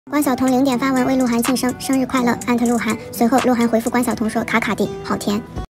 关晓彤0点发文为鹿晗庆生，生日快乐，@鹿晗。随后鹿晗回复关晓彤说卡卡地，好甜。